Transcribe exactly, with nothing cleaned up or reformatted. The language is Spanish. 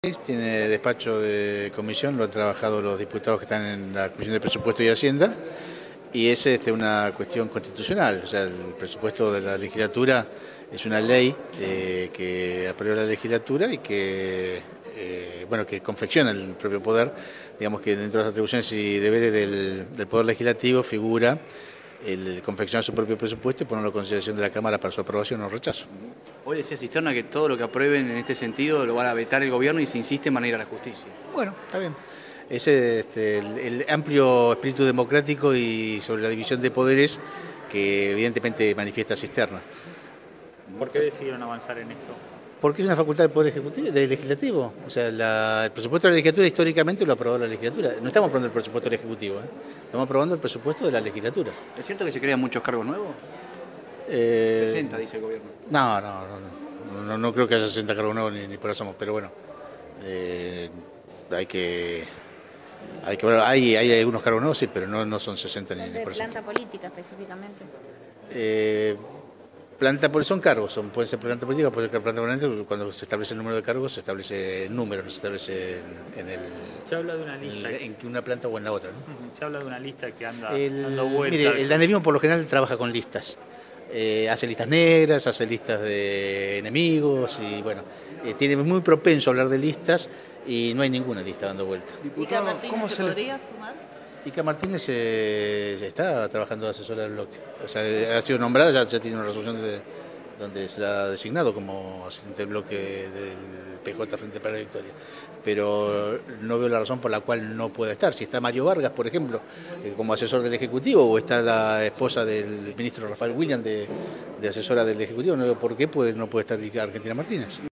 Tiene despacho de comisión, lo han trabajado los diputados que están en la Comisión de Presupuesto y Hacienda, y es este, una cuestión constitucional. O sea, el presupuesto de la legislatura es una ley eh, que aprueba la legislatura y que, eh, bueno, que confecciona el propio poder. Digamos que dentro de las atribuciones y deberes del, del Poder Legislativo figura el confeccionar su propio presupuesto y ponerlo a consideración de la Cámara para su aprobación o rechazo. Hoy decía Cisterna que todo lo que aprueben en este sentido lo van a vetar el gobierno y se insiste en ir a la justicia. Bueno, está bien. Ese es este, el, el amplio espíritu democrático y sobre la división de poderes que evidentemente manifiesta Cisterna. ¿Por qué decidieron avanzar en esto? Porque es una facultad del Poder Ejecutivo, del Legislativo. O sea, la, el presupuesto de la legislatura históricamente lo aprobó la legislatura. No estamos aprobando el presupuesto del Ejecutivo, ¿eh? Estamos aprobando el presupuesto de la legislatura. ¿Es cierto que se crean muchos cargos nuevos? Eh, sesenta, dice el gobierno. No, no, no, no, no, no creo que haya sesenta cargos nuevos ni, ni por asomos, pero bueno, eh, hay que... Hay, que, hay, hay algunos cargos nuevos, sí, pero no, no son sesenta ni, ni por asomos. ¿De planta política específicamente? Eh, Planta, son cargos, son, pueden ser planta política, puede ser planta permanente. Cuando se establece el número de cargos, se establece el número, no se establece en, en el. Se habla de una lista. En, en una planta o en la otra, ¿no? Se habla de una lista que anda el, dando vueltas. Mire, el danemismo por lo general trabaja con listas. Eh, hace listas negras, hace listas de enemigos y bueno, eh, tiene muy propenso a hablar de listas y no hay ninguna lista dando vuelta. ¿Ica Martínez se podría sumar? Ica Martínez eh, está trabajando de asesora del bloque. O sea, ha sido nombrada, ya, ya tiene una resolución de, donde será designado como asistente del bloque del P J Frente para la Victoria. Pero no veo la razón por la cual no pueda estar. Si está Mario Vargas, por ejemplo, eh, como asesor del Ejecutivo, o está la esposa del ministro Rafael William de, de asesora del Ejecutivo, no veo por qué puede, no puede estar Argentina Martínez.